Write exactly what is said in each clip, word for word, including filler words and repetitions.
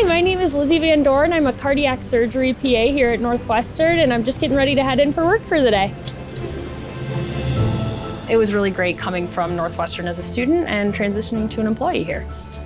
my name is Lizzie Van Doorn. I'm a cardiac surgery P A here at Northwestern, and I'm just getting ready to head in for work for the day. It was really great coming from Northwestern as a student and transitioning to an employee here.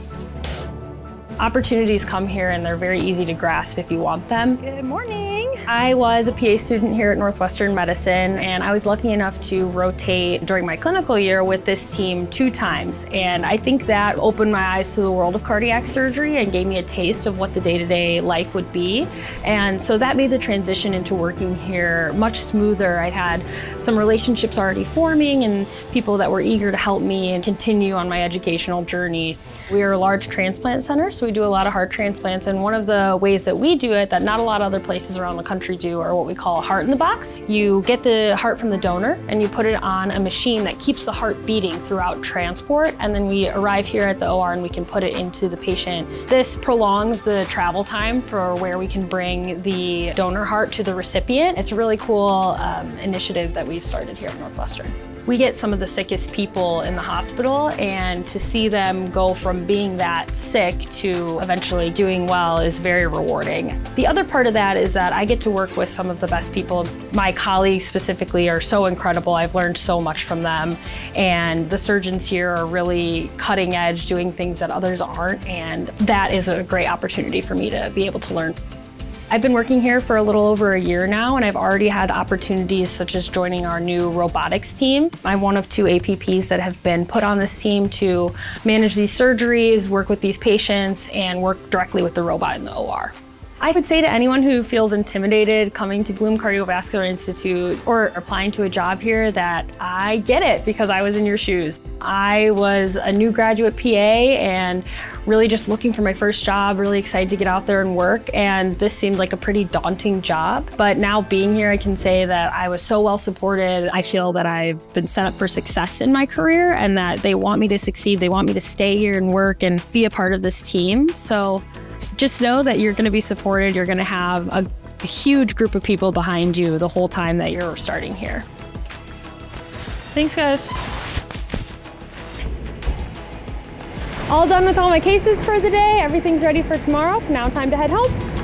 Opportunities come here and they're very easy to grasp if you want them. Good morning. I was a P A student here at Northwestern Medicine, and I was lucky enough to rotate during my clinical year with this team two times. And I think that opened my eyes to the world of cardiac surgery and gave me a taste of what the day-to-day life would be. And so that made the transition into working here much smoother. I had some relationships already forming and people that were eager to help me and continue on my educational journey. We are a large transplant center, so we do a lot of heart transplants, and one of the ways that we do it that not a lot of other places around the country do are what we call a heart in the box. You get the heart from the donor and you put it on a machine that keeps the heart beating throughout transport, and then we arrive here at the O R and we can put it into the patient. This prolongs the travel time for where we can bring the donor heart to the recipient. It's a really cool um, initiative that we've started here at Northwestern. We get some of the sickest people in the hospital, and to see them go from being that sick to eventually doing well is very rewarding. The other part of that is that I get to work with some of the best people. My colleagues specifically are so incredible. I've learned so much from them, and the surgeons here are really cutting edge, doing things that others aren't, and that is a great opportunity for me to be able to learn. I've been working here for a little over a year now, and I've already had opportunities such as joining our new robotics team. I'm one of two A P Ps that have been put on this team to manage these surgeries, work with these patients, and work directly with the robot in the O R. I would say to anyone who feels intimidated coming to Bluhm Cardiovascular Institute or applying to a job here that I get it, because I was in your shoes. I was a new graduate P A and really just looking for my first job, really excited to get out there and work, and this seemed like a pretty daunting job. But now being here, I can say that I was so well supported. I feel that I've been set up for success in my career and that they want me to succeed. They want me to stay here and work and be a part of this team. So just know that you're going to be supported. You're going to have a, a huge group of people behind you the whole time that you're starting here. Thanks, guys. All done with all my cases for the day. Everything's ready for tomorrow, so now time to head home.